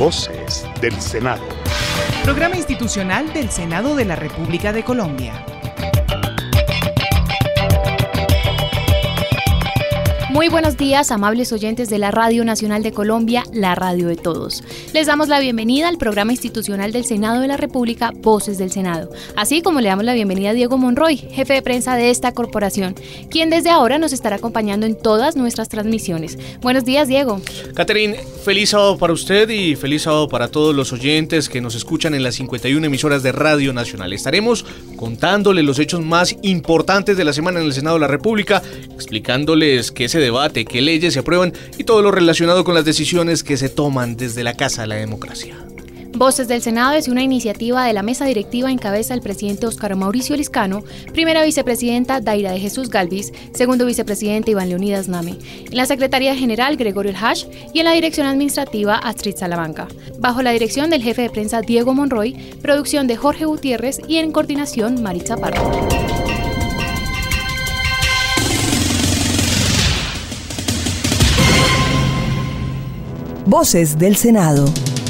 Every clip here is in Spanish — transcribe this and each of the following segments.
Voces del Senado. Programa institucional del Senado de la República de Colombia. Muy buenos días, amables oyentes de la Radio Nacional de Colombia, la radio de todos. Les damos la bienvenida al programa institucional del Senado de la República, Voces del Senado, así como le damos la bienvenida a Diego Monroy, jefe de prensa de esta corporación, quien desde ahora nos estará acompañando en todas nuestras transmisiones. Buenos días, Diego. Catherine, feliz sábado para usted y feliz sábado para todos los oyentes que nos escuchan en las 51 emisoras de Radio Nacional. Estaremos contándoles los hechos más importantes de la semana en el Senado de la República, explicándoles qué se debate, qué leyes se aprueban y todo lo relacionado con las decisiones que se toman desde la Casa de la Democracia. Voces del Senado es una iniciativa de la mesa directiva en cabeza del presidente Óscar Mauricio Liscano, primera vicepresidenta Daira de Jesús Galvis, segundo vicepresidente Iván Leonidas Name, en la Secretaría General Gregorio El Hash y en la dirección administrativa Astrid Salamanca, bajo la dirección del jefe de prensa Diego Monroy, producción de Jorge Gutiérrez y en coordinación Maritza Pardo. Voces del Senado.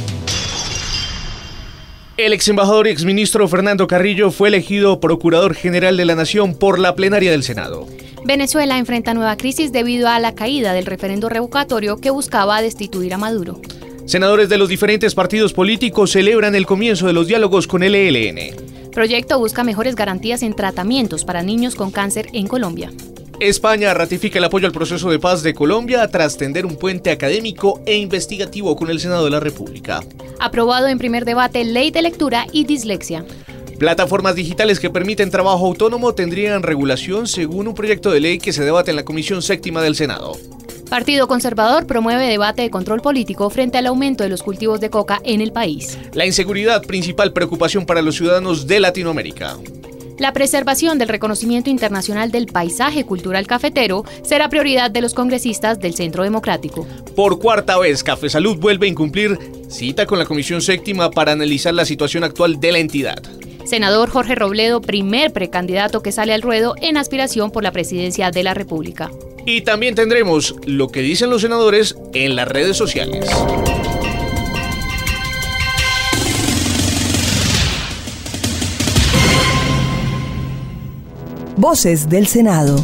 El ex embajador y exministro Fernando Carrillo fue elegido Procurador General de la Nación por la plenaria del Senado. Venezuela enfrenta nueva crisis debido a la caída del referendo revocatorio que buscaba destituir a Maduro. Senadores de los diferentes partidos políticos celebran el comienzo de los diálogos con el ELN. Proyecto busca mejores garantías en tratamientos para niños con cáncer en Colombia. España ratifica el apoyo al proceso de paz de Colombia tras tender un puente académico e investigativo con el Senado de la República. Aprobado en primer debate Ley de Lectura y Dislexia. Plataformas digitales que permiten trabajo autónomo tendrían regulación según un proyecto de ley que se debate en la Comisión Séptima del Senado. Partido Conservador promueve debate de control político frente al aumento de los cultivos de coca en el país. La inseguridad, principal preocupación para los ciudadanos de Latinoamérica. La preservación del reconocimiento internacional del paisaje cultural cafetero será prioridad de los congresistas del Centro Democrático. Por cuarta vez, Café Salud vuelve a incumplir cita con la Comisión Séptima para analizar la situación actual de la entidad. Senador Jorge Robledo, primer precandidato que sale al ruedo en aspiración por la presidencia de la República. Y también tendremos lo que dicen los senadores en las redes sociales. Voces del Senado.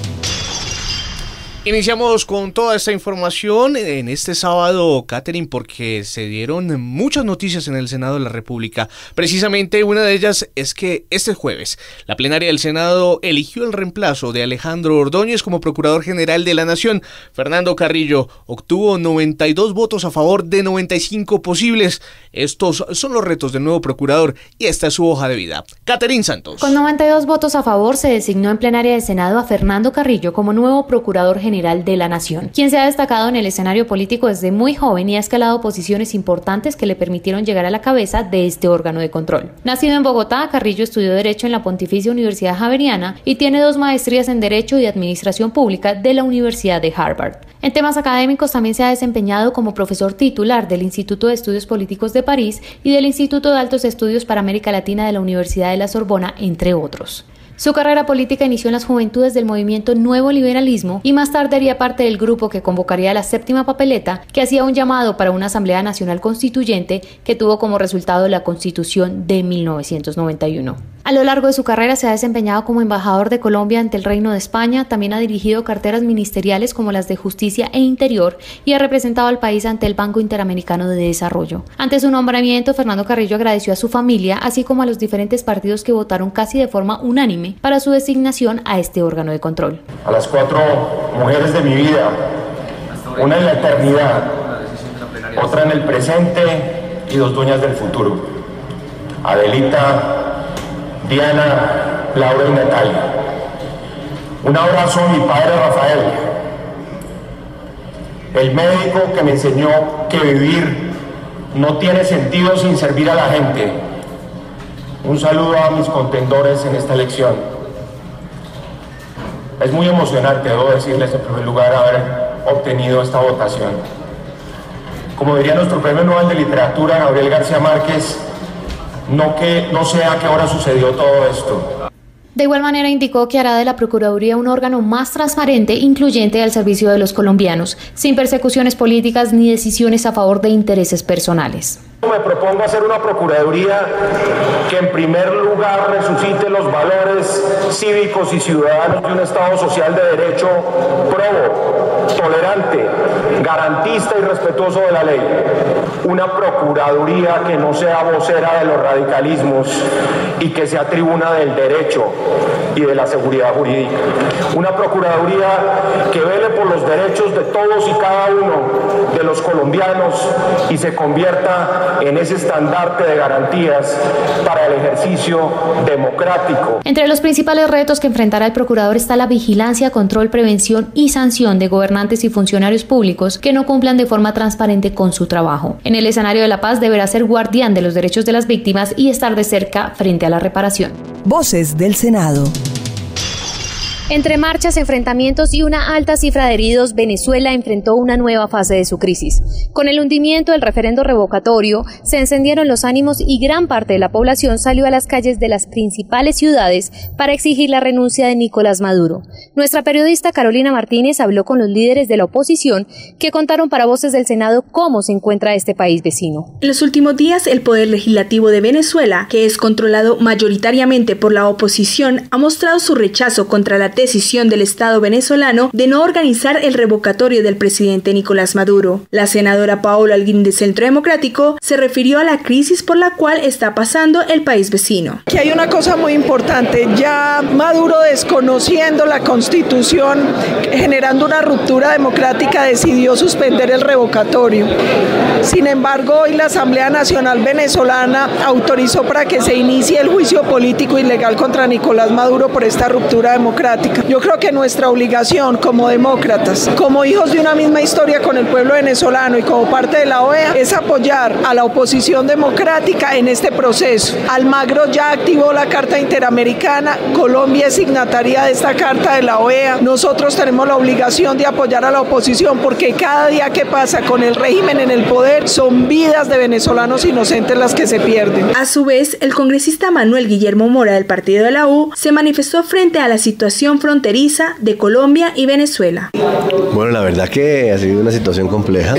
Iniciamos con toda esta información en este sábado, Catherine, porque se dieron muchas noticias en el Senado de la República. Precisamente una de ellas es que este jueves la plenaria del Senado eligió el reemplazo de Alejandro Ordóñez como Procurador General de la Nación. Fernando Carrillo obtuvo 92 votos a favor de 95 posibles. Estos son los retos del nuevo procurador y esta es su hoja de vida. Catherine Santos. Con 92 votos a favor se designó en plenaria del Senado a Fernando Carrillo como nuevo Procurador General de la Nación, quien se ha destacado en el escenario político desde muy joven y ha escalado posiciones importantes que le permitieron llegar a la cabeza de este órgano de control. Nacido en Bogotá, Carrillo estudió Derecho en la Pontificia Universidad Javeriana y tiene 2 maestrías en Derecho y Administración Pública de la Universidad de Harvard. En temas académicos también se ha desempeñado como profesor titular del Instituto de Estudios Políticos de París y del Instituto de Altos Estudios para América Latina de la Universidad de la Sorbona, entre otros. Su carrera política inició en las juventudes del movimiento Nuevo Liberalismo y más tarde haría parte del grupo que convocaría la séptima papeleta, que hacía un llamado para una Asamblea Nacional Constituyente que tuvo como resultado la Constitución de 1991. A lo largo de su carrera se ha desempeñado como embajador de Colombia ante el Reino de España, también ha dirigido carteras ministeriales como las de Justicia e Interior y ha representado al país ante el Banco Interamericano de Desarrollo. Ante su nombramiento, Fernando Carrillo agradeció a su familia, así como a los diferentes partidos que votaron casi de forma unánime para su designación a este órgano de control. A las 4 mujeres de mi vida, una en la eternidad, otra en el presente y 2 dueñas del futuro. Adelita, Diana, Laura y Natalia. Un abrazo a mi padre Rafael, el médico que me enseñó que vivir no tiene sentido sin servir a la gente. Un saludo a mis contendores en esta elección. Es muy emocionante, debo decirles en primer lugar, haber obtenido esta votación. Como diría nuestro premio Nobel de Literatura, Gabriel García Márquez, no sé a qué hora sucedió todo esto. De igual manera indicó que hará de la Procuraduría un órgano más transparente e incluyente al servicio de los colombianos, sin persecuciones políticas ni decisiones a favor de intereses personales. Me propongo hacer una Procuraduría que en primer lugar resucite los valores cívicos y ciudadanos de un Estado social de derecho probo, tolerante, garantista y respetuoso de la ley. Una Procuraduría que no sea vocera de los radicalismos y que sea tribuna del derecho y de la seguridad jurídica. Una Procuraduría que vele por los derechos de todos y cada uno de los colombianos y se convierta en ese estandarte de garantías para el ejercicio democrático. Entre los principales retos que enfrentará el procurador está la vigilancia, control, prevención y sanción de gobernantes y funcionarios públicos que no cumplan de forma transparente con su trabajo. En el escenario de la paz deberá ser guardián de los derechos de las víctimas y estar de cerca frente a la reparación. Voces del Senado. Entre marchas, enfrentamientos y una alta cifra de heridos, Venezuela enfrentó una nueva fase de su crisis. Con el hundimiento del referendo revocatorio, se encendieron los ánimos y gran parte de la población salió a las calles de las principales ciudades para exigir la renuncia de Nicolás Maduro. Nuestra periodista Carolina Martínez habló con los líderes de la oposición que contaron para Voces del Senado cómo se encuentra este país vecino. En los últimos días, el Poder Legislativo de Venezuela, que es controlado mayoritariamente por la oposición, ha mostrado su rechazo contra la decisión del Estado venezolano de no organizar el revocatorio del presidente Nicolás Maduro. La senadora Paola Alguín de Centro Democrático se refirió a la crisis por la cual está pasando el país vecino. Que hay una cosa muy importante, ya Maduro, desconociendo la Constitución, generando una ruptura democrática, decidió suspender el revocatorio. Sin embargo, hoy la Asamblea Nacional Venezolana autorizó para que se inicie el juicio político ilegal contra Nicolás Maduro por esta ruptura democrática. Yo creo que nuestra obligación como demócratas, como hijos de una misma historia con el pueblo venezolano y como parte de la OEA, es apoyar a la oposición democrática en este proceso. Almagro ya activó la Carta Interamericana, Colombia es signataria de esta Carta de la OEA. Nosotros tenemos la obligación de apoyar a la oposición porque cada día que pasa con el régimen en el poder son vidas de venezolanos inocentes las que se pierden. A su vez, el congresista Manuel Guillermo Mora del partido de la U se manifestó frente a la situación fronteriza de Colombia y Venezuela. Bueno, la verdad que ha sido una situación compleja,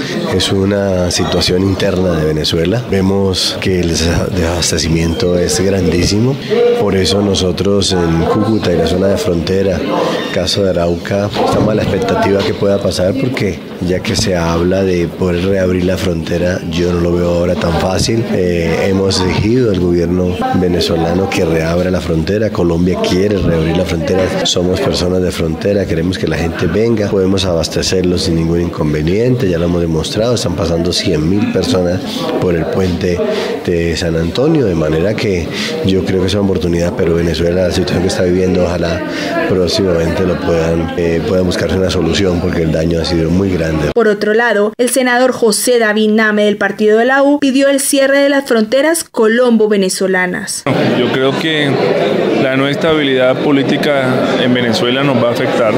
es una situación interna de Venezuela. Vemos que el desabastecimiento es grandísimo, por eso nosotros en Cúcuta y la zona de frontera, caso de Arauca, estamos a la expectativa que pueda pasar porque ya que se habla de poder reabrir la frontera, yo no lo veo ahora tan fácil. Hemos exigido al gobierno venezolano que reabra la frontera, Colombia quiere reabrir la frontera, somos personas de frontera, queremos que la gente venga, podemos abastecerlos sin ningún inconveniente, ya lo hemos demostrado, están pasando 100.000 personas por el puente de San Antonio, de manera que yo creo que es una oportunidad, pero Venezuela, la situación que está viviendo, ojalá próximamente lo puedan buscarse una solución porque el daño ha sido muy grande. Por otro lado, el senador José David Name del partido de la U pidió el cierre de las fronteras colombo-venezolanas. Yo creo que la no estabilidad política en Venezuela nos va a afectar.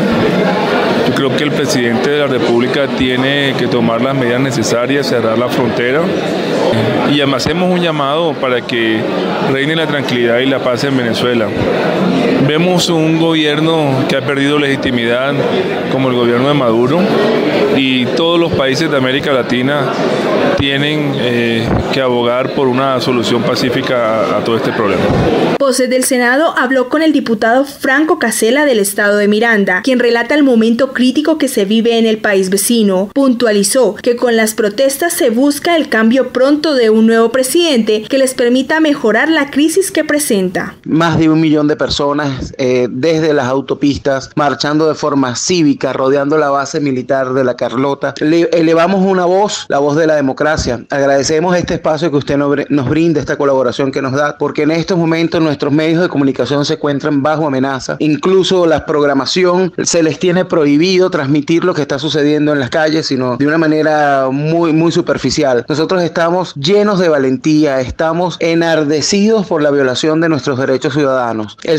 Yo creo que el presidente de la República tiene que tomar las medidas necesarias, cerrar la frontera y además hacemos un llamado para que reine la tranquilidad y la paz en Venezuela. Vemos un gobierno que ha perdido legitimidad como el gobierno de Maduro y todos los países de América Latina tienen que abogar por una solución pacífica a todo este problema. Voces del Senado habló con el diputado Franco Casella del estado de Miranda, quien relata el momento crítico que se vive en el país vecino. Puntualizó que con las protestas se busca el cambio pronto de un nuevo presidente que les permita mejorar la crisis que presenta. Más de 1 millón de personas desde las autopistas marchando de forma cívica, rodeando la base militar de La Carlota. Elevamos una voz, la voz de la democracia. Agradecemos este espacio que usted nos brinda, esta colaboración que nos da, porque en estos momentos nuestros medios de comunicación se encuentran bajo amenaza. Incluso la programación se les tiene prohibido transmitir lo que está sucediendo en las calles, sino de una manera muy superficial. Nosotros estamos llenos de valentía, estamos enardecidos por la violación de nuestros derechos ciudadanos. El secuestro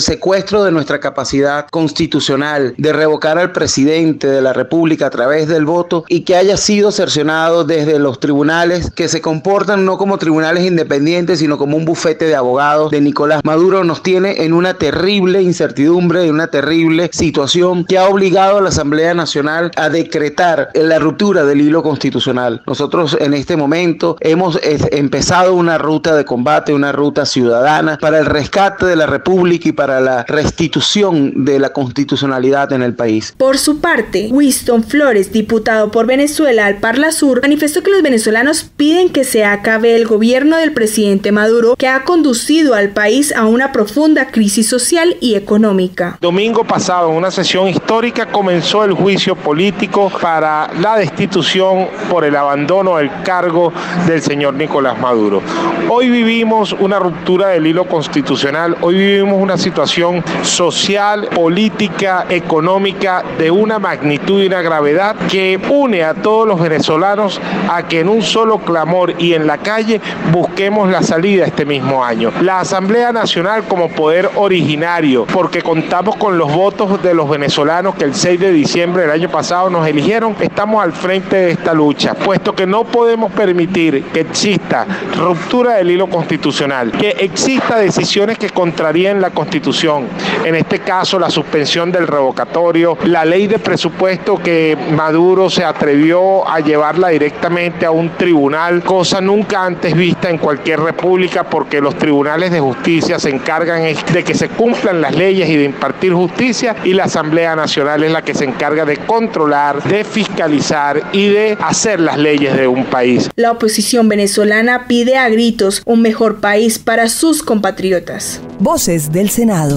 demuestro de nuestra capacidad constitucional de revocar al presidente de la República a través del voto y que haya sido cercionado desde los tribunales que se comportan no como tribunales independientes, sino como un bufete de abogados de Nicolás Maduro, nos tiene en una terrible incertidumbre, en una terrible situación que ha obligado a la Asamblea Nacional a decretar la ruptura del hilo constitucional. Nosotros en este momento hemos empezado una ruta de combate, una ruta ciudadana para el rescate de la República y para la restitución de la constitucionalidad en el país. Por su parte, Winston Flores, diputado por Venezuela al Parla Sur, manifestó que los venezolanos piden que se acabe el gobierno del presidente Maduro, que ha conducido al país a una profunda crisis social y económica. Domingo pasado, en una sesión histórica, comenzó el juicio político para la destitución por el abandono del cargo del señor Nicolás Maduro. Hoy vivimos una ruptura del hilo constitucional, hoy vivimos una situación social, política, económica de una magnitud y una gravedad que une a todos los venezolanos a que en un solo clamor y en la calle busquemos la salida este mismo año. La Asamblea Nacional como poder originario, porque contamos con los votos de los venezolanos que el 6 de diciembre del año pasado nos eligieron, estamos al frente de esta lucha, puesto que no podemos permitir que exista ruptura del hilo constitucional, que exista decisiones que contraríen la Constitución, en este caso la suspensión del revocatorio, la ley de presupuesto que Maduro se atrevió a llevarla directamente a un tribunal, cosa nunca antes vista en cualquier república, porque los tribunales de justicia se encargan de que se cumplan las leyes y de impartir justicia, y la Asamblea Nacional es la que se encarga de controlar, de fiscalizar y de hacer las leyes de un país. La oposición venezolana pide a gritos un mejor país para sus compatriotas. Voces del Senado.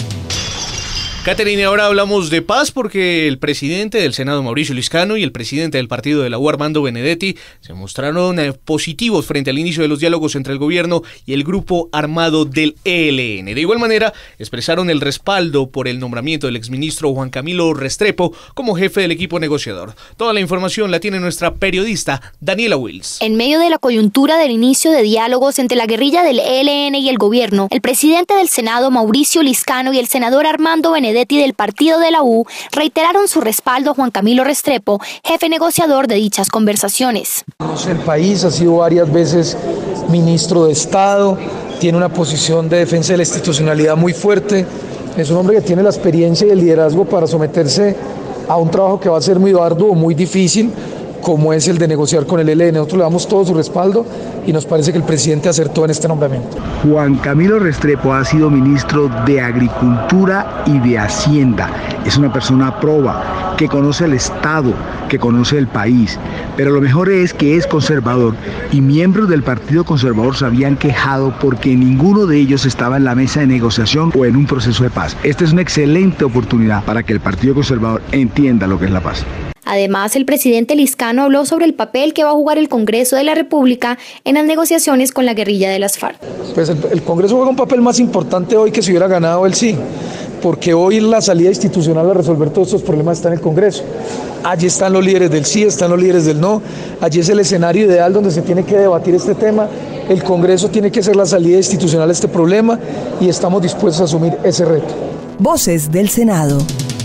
Caterina, ahora hablamos de paz porque el presidente del Senado, Mauricio Liscano, y el presidente del partido de la U, Armando Benedetti, se mostraron positivos frente al inicio de los diálogos entre el gobierno y el grupo armado del ELN. De igual manera, expresaron el respaldo por el nombramiento del exministro Juan Camilo Restrepo como jefe del equipo negociador. Toda la información la tiene nuestra periodista Daniela Wills. En medio de la coyuntura del inicio de diálogos entre la guerrilla del ELN y el gobierno, el presidente del Senado, Mauricio Liscano, y el senador Armando Benedetti del partido de la U reiteraron su respaldo a Juan Camilo Restrepo, jefe negociador de dichas conversaciones. El país ha sido varias veces ministro de Estado, tiene una posición de defensa de la institucionalidad muy fuerte, es un hombre que tiene la experiencia y el liderazgo para someterse a un trabajo que va a ser muy arduo, muy difícil, como es el de negociar con el ELN. Nosotros le damos todo su respaldo y nos parece que el presidente acertó en este nombramiento. Juan Camilo Restrepo ha sido ministro de Agricultura y de Hacienda. Es una persona proba, que conoce el Estado, que conoce el país. Pero lo mejor es que es conservador y miembros del Partido Conservador se habían quejado porque ninguno de ellos estaba en la mesa de negociación o en un proceso de paz. Esta es una excelente oportunidad para que el Partido Conservador entienda lo que es la paz. Además, el presidente Liscano habló sobre el papel que va a jugar el Congreso de la República en las negociaciones con la guerrilla de las FARC. Pues el Congreso juega un papel más importante hoy que si hubiera ganado el sí, porque hoy la salida institucional a resolver todos estos problemas está en el Congreso. Allí están los líderes del sí, están los líderes del no, allí es el escenario ideal donde se tiene que debatir este tema. El Congreso tiene que ser la salida institucional a este problema y estamos dispuestos a asumir ese reto. Voces del Senado.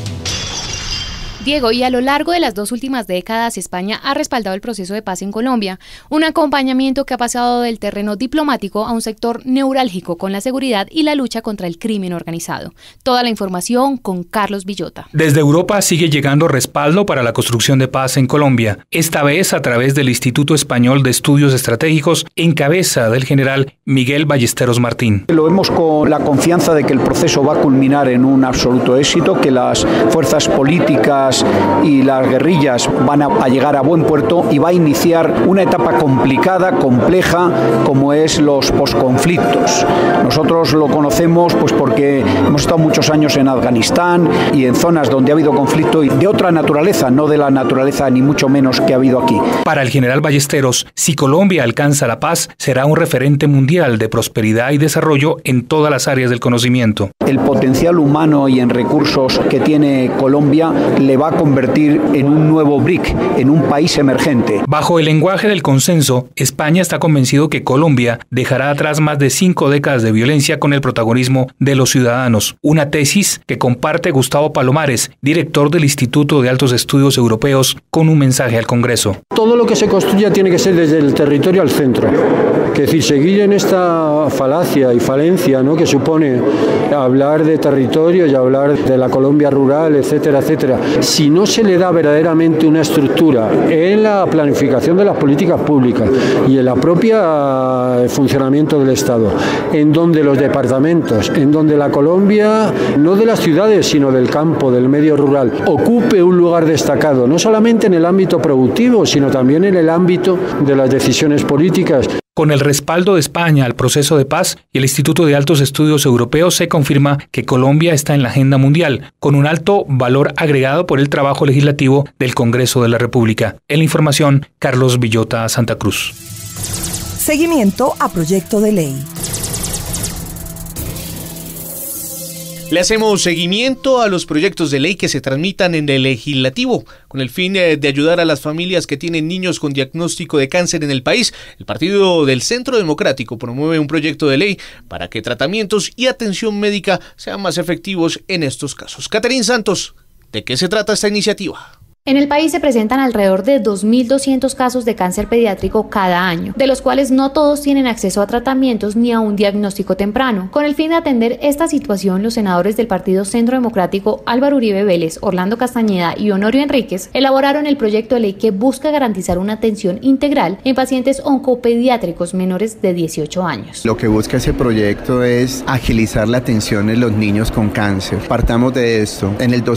Diego, y a lo largo de las 2 últimas décadas, España ha respaldado el proceso de paz en Colombia, un acompañamiento que ha pasado del terreno diplomático a un sector neurálgico con la seguridad y la lucha contra el crimen organizado. Toda la información con Carlos Villota. Desde Europa sigue llegando respaldo para la construcción de paz en Colombia, esta vez a través del Instituto Español de Estudios Estratégicos, en cabeza del general Miguel Ballesteros Martín. Lo vemos con la confianza de que el proceso va a culminar en un absoluto éxito, que las fuerzas políticas y las guerrillas van a llegar a buen puerto y va a iniciar una etapa complicada, compleja, como es los posconflictos. Nosotros lo conocemos pues porque hemos estado muchos años en Afganistán y en zonas donde ha habido conflicto y de otra naturaleza, no de la naturaleza ni mucho menos que ha habido aquí. Para el general Ballesteros, si Colombia alcanza la paz, será un referente mundial de prosperidad y desarrollo en todas las áreas del conocimiento. El potencial humano y en recursos que tiene Colombia le va va a convertir en un nuevo BRIC, en un país emergente. Bajo el lenguaje del consenso, España está convencido que Colombia dejará atrás más de 5 décadas de violencia con el protagonismo de los ciudadanos. Una tesis que comparte Gustavo Palomares, director del Instituto de Altos Estudios Europeos, con un mensaje al Congreso. Todo lo que se construya tiene que ser desde el territorio al centro. Es decir, seguir en esta falacia y falencia, ¿no?, que supone hablar de territorio y hablar de la Colombia rural, etcétera, etcétera. Si no se le da verdaderamente una estructura en la planificación de las políticas públicas y en la propia funcionamiento del Estado, en donde los departamentos, en donde la Colombia, no de las ciudades, sino del campo, del medio rural, ocupe un lugar destacado, no solamente en el ámbito productivo, sino también en el ámbito de las decisiones políticas. Con el respaldo de España al proceso de paz y el Instituto de Altos Estudios Europeos se confirma que Colombia está en la agenda mundial, con un alto valor agregado por el trabajo legislativo del Congreso de la República. En la información, Carlos Villota, Santa Cruz. Seguimiento a proyecto de ley. Le hacemos seguimiento a los proyectos de ley que se tramitan en el legislativo con el fin de ayudar a las familias que tienen niños con diagnóstico de cáncer en el país. El Partido del Centro Democrático promueve un proyecto de ley para que tratamientos y atención médica sean más efectivos en estos casos. Catherine Santos, ¿de qué se trata esta iniciativa? En el país se presentan alrededor de 2.200 casos de cáncer pediátrico cada año, de los cuales no todos tienen acceso a tratamientos ni a un diagnóstico temprano. Con el fin de atender esta situación, los senadores del Partido Centro Democrático Álvaro Uribe Vélez, Orlando Castañeda y Honorio Enríquez elaboraron el proyecto de ley que busca garantizar una atención integral en pacientes oncopediátricos menores de 18 años. Lo que busca ese proyecto es agilizar la atención en los niños con cáncer. Partamos de esto. En el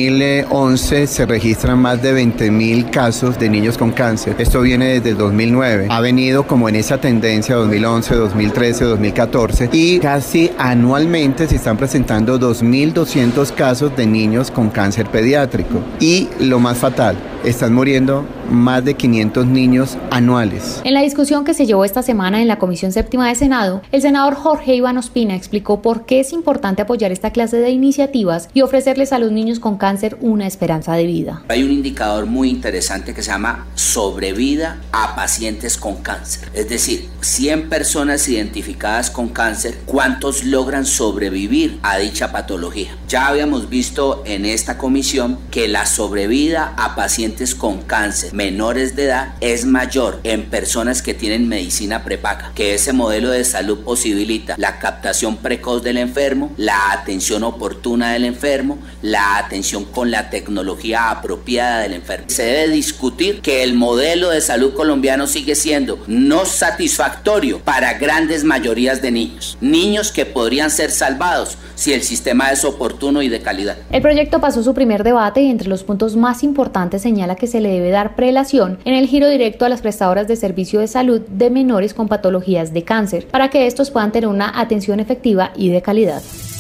2011 se registran más de 20.000 casos de niños con cáncer. Esto viene desde el 2009. Ha venido como en esa tendencia 2011, 2013, 2014 y casi anualmente se están presentando 2.200 casos de niños con cáncer pediátrico. Y lo más fatal, están muriendo más de 500 niños anuales. En la discusión que se llevó esta semana en la Comisión Séptima de Senado, el senador Jorge Iván Ospina explicó por qué es importante apoyar esta clase de iniciativas y ofrecerles a los niños con cáncer una esperanza de vida. Hay un indicador muy interesante que se llama sobrevida a pacientes con cáncer. Es decir, 100 personas identificadas con cáncer, ¿cuántos logran sobrevivir a dicha patología? Ya habíamos visto en esta comisión que la sobrevida a pacientes con cáncer menores de edad es mayor en personas que tienen medicina prepaga, que ese modelo de salud posibilita la captación precoz del enfermo, la atención oportuna del enfermo, la atención con la tecnología apropiada del enfermo. Se debe discutir que el modelo de salud colombiano sigue siendo no satisfactorio para grandes mayorías de niños que podrían ser salvados si el sistema es oportuno y de calidad. El proyecto pasó su primer debate y entre los puntos más importantes señala que se le debe dar prelación en el giro directo a las prestadoras de servicio de salud de menores con patologías de cáncer, para que estos puedan tener una atención efectiva y de calidad.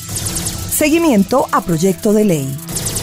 Seguimiento a proyecto de ley.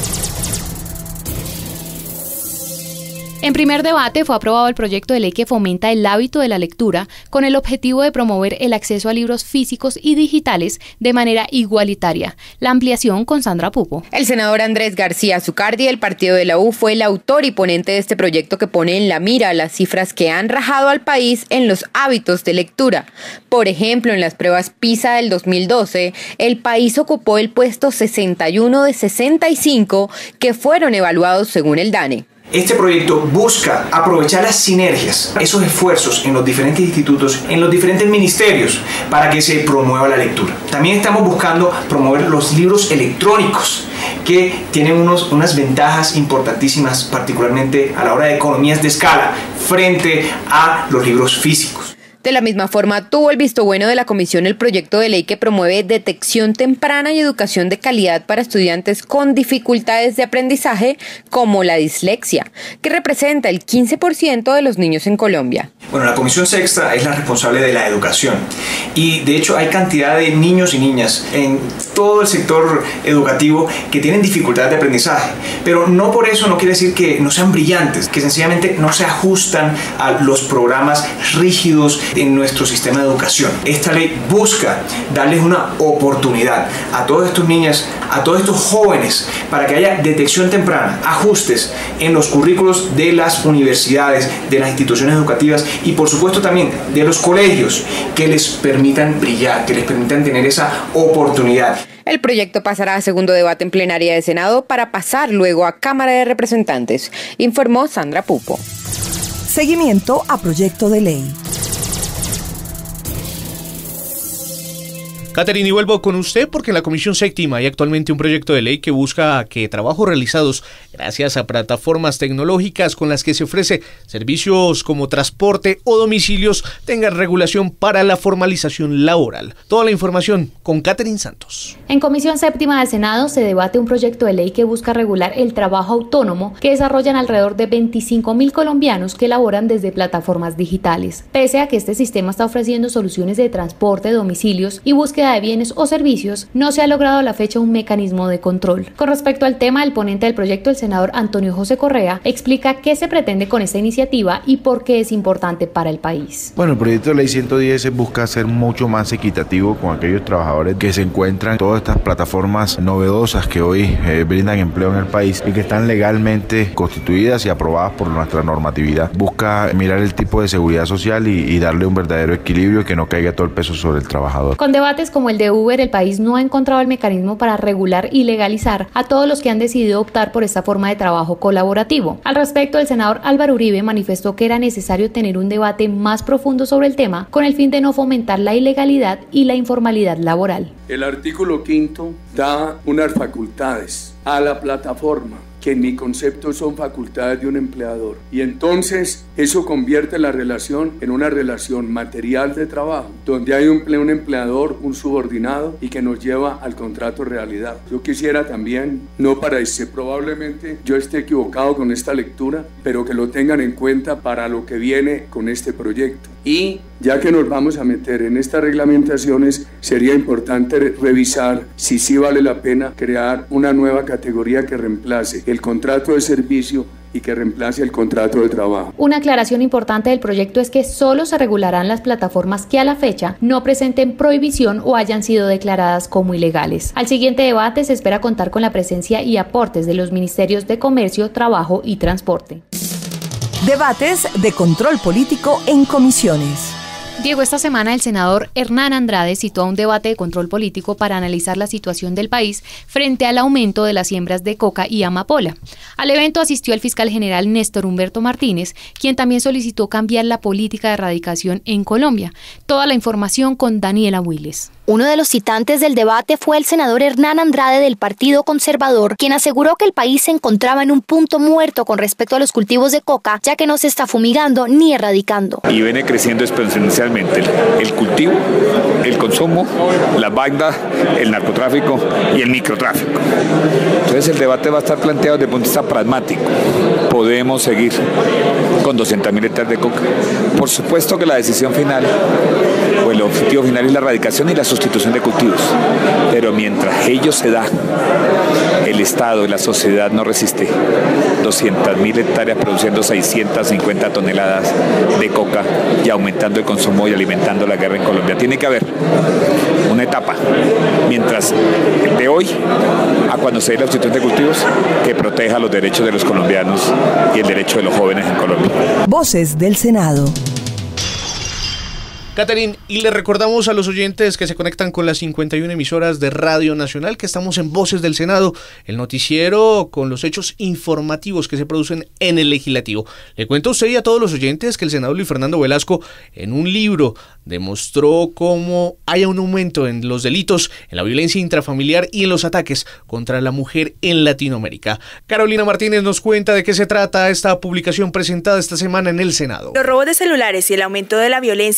En primer debate fue aprobado el proyecto de ley que fomenta el hábito de la lectura con el objetivo de promover el acceso a libros físicos y digitales de manera igualitaria. La ampliación con Sandra Pupo. El senador Andrés García Zucardi del partido de la U fue el autor y ponente de este proyecto que pone en la mira las cifras que han rajado al país en los hábitos de lectura. Por ejemplo, en las pruebas PISA del 2012, el país ocupó el puesto 61 de 65 que fueron evaluados según el DANE. Este proyecto busca aprovechar las sinergias, esos esfuerzos en los diferentes institutos, en los diferentes ministerios, para que se promueva la lectura. También estamos buscando promover los libros electrónicos, que tienen unas ventajas importantísimas, particularmente a la hora de economías de escala, frente a los libros físicos. De la misma forma, tuvo el visto bueno de la Comisión el proyecto de ley que promueve detección temprana y educación de calidad para estudiantes con dificultades de aprendizaje como la dislexia, que representa el 15% de los niños en Colombia. Bueno, la Comisión Sexta es la responsable de la educación y de hecho hay cantidad de niños y niñas en todo el sector educativo que tienen dificultades de aprendizaje, pero no por eso no quiere decir que no sean brillantes, que sencillamente no se ajustan a los programas rígidos en nuestro sistema de educación. Esta ley busca darles una oportunidad a todas estas niñas, a todos estos jóvenes, para que haya detección temprana, ajustes en los currículos de las universidades, de las instituciones educativas y por supuesto también de los colegios, que les permitan brillar, que les permitan tener esa oportunidad. El proyecto pasará a segundo debate en plenaria de Senado para pasar luego a Cámara de Representantes, informó Sandra Pupo. Seguimiento a proyecto de ley. Catherine, y vuelvo con usted porque en la Comisión Séptima hay actualmente un proyecto de ley que busca que trabajos realizados gracias a plataformas tecnológicas con las que se ofrece servicios como transporte o domicilios tengan regulación para la formalización laboral. Toda la información con Catherine Santos. En Comisión Séptima del Senado se debate un proyecto de ley que busca regular el trabajo autónomo que desarrollan alrededor de 25.000 colombianos que laboran desde plataformas digitales. Pese a que este sistema está ofreciendo soluciones de transporte, domicilios y búsqueda de bienes o servicios, no se ha logrado a la fecha un mecanismo de control. Con respecto al tema, el ponente del proyecto, el senador Antonio José Correa, explica qué se pretende con esta iniciativa y por qué es importante para el país. Bueno, el proyecto de ley 110 busca ser mucho más equitativo con aquellos trabajadores que se encuentran en todas estas plataformas novedosas que hoy brindan empleo en el país y que están legalmente constituidas y aprobadas por nuestra normatividad. Busca mirar el tipo de seguridad social y darle un verdadero equilibrio, que no caiga todo el peso sobre el trabajador. Con debates como el de Uber, el país no ha encontrado el mecanismo para regular y legalizar a todos los que han decidido optar por esta forma de trabajo colaborativo. Al respecto, el senador Álvaro Uribe manifestó que era necesario tener un debate más profundo sobre el tema con el fin de no fomentar la ilegalidad y la informalidad laboral. El artículo 5 da unas facultades a la plataforma que en mi concepto son facultades de un empleador. Y entonces eso convierte la relación en una relación material de trabajo, donde hay un empleador, un subordinado, y que nos lleva al contrato realidad. Yo quisiera también, no para probablemente yo esté equivocado con esta lectura, pero que lo tengan en cuenta para lo que viene con este proyecto. Y ya que nos vamos a meter en estas reglamentaciones, sería importante revisar si sí vale la pena crear una nueva categoría que reemplace el contrato de servicio y que reemplace el contrato de trabajo. Una aclaración importante del proyecto es que solo se regularán las plataformas que a la fecha no presenten prohibición o hayan sido declaradas como ilegales. Al siguiente debate se espera contar con la presencia y aportes de los ministerios de Comercio, Trabajo y Transporte. Debates de control político en comisiones. Diego, esta semana el senador Hernán Andrade citó a un debate de control político para analizar la situación del país frente al aumento de las siembras de coca y amapola. Al evento asistió el fiscal general Néstor Humberto Martínez, quien también solicitó cambiar la política de erradicación en Colombia. Toda la información con Daniela Willes. Uno de los citantes del debate fue el senador Hernán Andrade del Partido Conservador, quien aseguró que el país se encontraba en un punto muerto con respecto a los cultivos de coca, ya que no se está fumigando ni erradicando. Y viene creciendo exponencialmente el cultivo, el consumo, la banda, el narcotráfico y el microtráfico. Entonces el debate va a estar planteado desde el punto de vista pragmático. Podemos seguir con 200.000 hectáreas de coca. Por supuesto que la decisión final o el objetivo final es la erradicación y la sustitución de cultivos, pero mientras ello se da, el Estado y la sociedad no resiste 200.000 hectáreas produciendo 650 toneladas de coca y aumentando el consumo y alimentando la guerra en Colombia. Tiene que haber una etapa, mientras de hoy a cuando se dé la sustitución de cultivos, que proteja los derechos de los colombianos y el derecho de los jóvenes en Colombia. Voces del Senado. Catherine, y le recordamos a los oyentes que se conectan con las 51 emisoras de Radio Nacional que estamos en Voces del Senado, el noticiero con los hechos informativos que se producen en el Legislativo. Le cuento a usted y a todos los oyentes que el senador Luis Fernando Velasco en un libro demostró cómo hay un aumento en los delitos, en la violencia intrafamiliar y en los ataques contra la mujer en Latinoamérica. Carolina Martínez nos cuenta de qué se trata esta publicación presentada esta semana en el Senado. Los robos de celulares y el aumento de la violencia intrafamiliar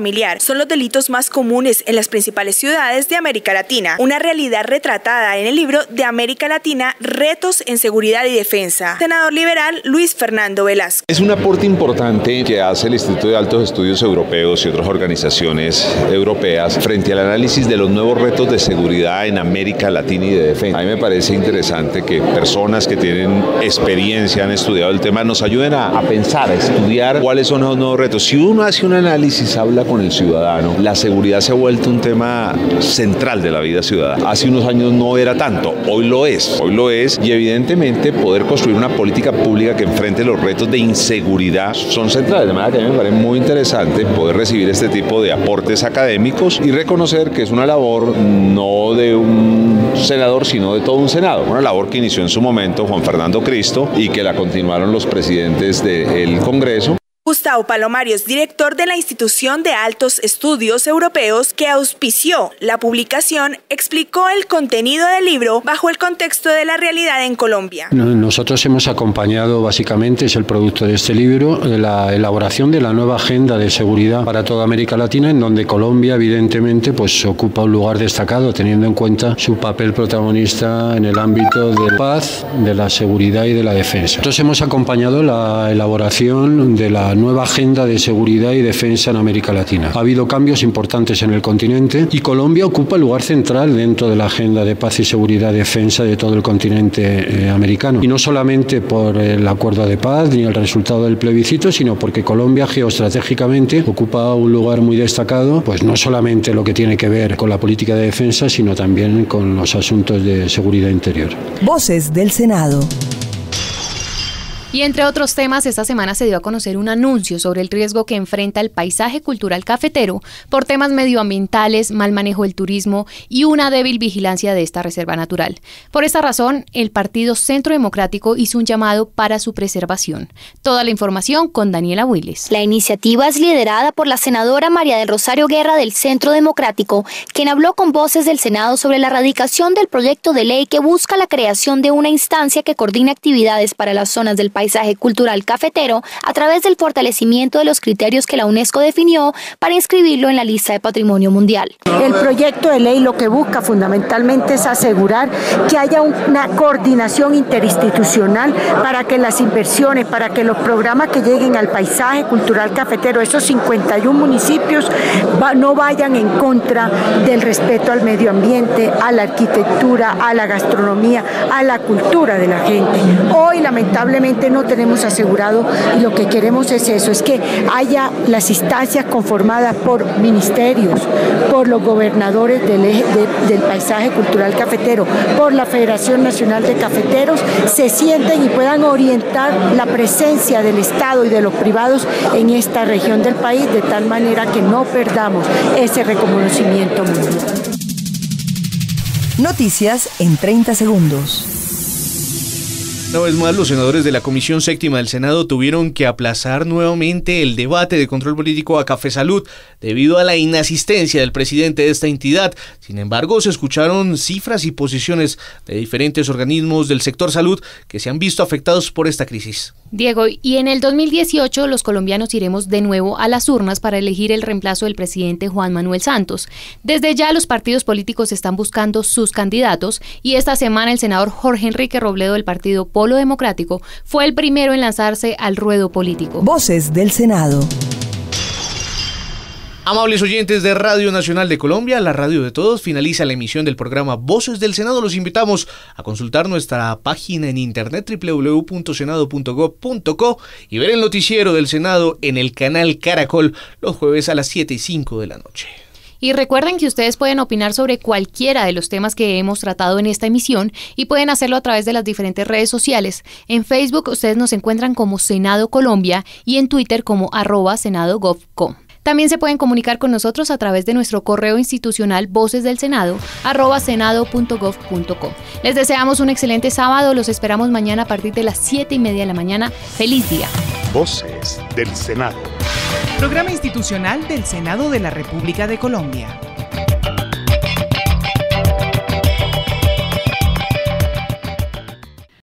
familiar son los delitos más comunes en las principales ciudades de América Latina, una realidad retratada en el libro de América Latina, Retos en Seguridad y Defensa. Senador liberal Luis Fernando Velasco. Es un aporte importante que hace el Instituto de Altos Estudios Europeos y otras organizaciones europeas frente al análisis de los nuevos retos de seguridad en América Latina y de defensa. A mí me parece interesante que personas que tienen experiencia, han estudiado el tema, nos ayuden a pensar, a estudiar cuáles son los nuevos retos. Si uno hace un análisis, habla con el ciudadano, la seguridad se ha vuelto un tema central de la vida ciudadana. Hace unos años no era tanto, hoy lo es y evidentemente poder construir una política pública que enfrente los retos de inseguridad son centrales. De manera que a mí me parece muy interesante poder recibir este tipo de aportes académicos y reconocer que es una labor no de un senador, sino de todo un Senado. Una labor que inició en su momento Juan Fernando Cristo y que la continuaron los presidentes del Congreso. Gustavo Palomarios, director de la Institución de Altos Estudios Europeos, que auspició la publicación, explicó el contenido del libro bajo el contexto de la realidad en Colombia. Nosotros hemos acompañado, básicamente, es el producto de este libro, la elaboración de la nueva agenda de seguridad para toda América Latina, en donde Colombia, evidentemente, pues ocupa un lugar destacado, teniendo en cuenta su papel protagonista en el ámbito de la paz, de la seguridad y de la defensa. Nosotros hemos acompañado la elaboración de la nueva agenda de seguridad y defensa en América Latina. Ha habido cambios importantes en el continente y Colombia ocupa el lugar central dentro de la agenda de paz y seguridad y defensa de todo el continente americano. Y no solamente por el acuerdo de paz ni el resultado del plebiscito, sino porque Colombia geoestratégicamente ocupa un lugar muy destacado, pues no solamente lo que tiene que ver con la política de defensa, sino también con los asuntos de seguridad interior. Voces del Senado. Y entre otros temas, esta semana se dio a conocer un anuncio sobre el riesgo que enfrenta el paisaje cultural cafetero por temas medioambientales, mal manejo del turismo y una débil vigilancia de esta reserva natural. Por esta razón, el Partido Centro Democrático hizo un llamado para su preservación. Toda la información con Daniela Willis. La iniciativa es liderada por la senadora María del Rosario Guerra del Centro Democrático, quien habló con Voces del Senado sobre la radicación del proyecto de ley que busca la creación de una instancia que coordine actividades para las zonas del paisaje cultural cafetero a través del fortalecimiento de los criterios que la UNESCO definió para inscribirlo en la lista de Patrimonio Mundial. El proyecto de ley lo que busca fundamentalmente es asegurar que haya una coordinación interinstitucional para que las inversiones, para que los programas que lleguen al paisaje cultural cafetero, esos 51 municipios, no vayan en contra del respeto al medio ambiente, a la arquitectura, a la gastronomía, a la cultura de la gente. Hoy, lamentablemente, no tenemos asegurado, y lo que queremos es eso, es que haya las instancias conformadas por ministerios, por los gobernadores del paisaje cultural cafetero, por la Federación Nacional de Cafeteros, se sienten y puedan orientar la presencia del Estado y de los privados en esta región del país, de tal manera que no perdamos ese reconocimiento mundial. Noticias en 30 segundos. Una vez más, los senadores de la Comisión Séptima del Senado tuvieron que aplazar nuevamente el debate de control político a Café Salud debido a la inasistencia del presidente de esta entidad. Sin embargo, se escucharon cifras y posiciones de diferentes organismos del sector salud que se han visto afectados por esta crisis. Diego, y en el 2018 los colombianos iremos de nuevo a las urnas para elegir el reemplazo del presidente Juan Manuel Santos. Desde ya los partidos políticos están buscando sus candidatos y esta semana el senador Jorge Enrique Robledo del partido Polo Democrático fue el primero en lanzarse al ruedo político. Voces del Senado. Amables oyentes de Radio Nacional de Colombia, la radio de todos, finaliza la emisión del programa Voces del Senado. Los invitamos a consultar nuestra página en internet www.senado.gov.co y ver el noticiero del Senado en el canal Caracol los jueves a las 7:05 de la noche. Y recuerden que ustedes pueden opinar sobre cualquiera de los temas que hemos tratado en esta emisión y pueden hacerlo a través de las diferentes redes sociales. En Facebook ustedes nos encuentran como Senado Colombia y en Twitter como @senado.gov.co. También se pueden comunicar con nosotros a través de nuestro correo institucional vocesdelsenado@senado.gov.co. Les deseamos un excelente sábado, los esperamos mañana a partir de las 7:30 de la mañana. ¡Feliz día! Voces del Senado. Programa institucional del Senado de la República de Colombia.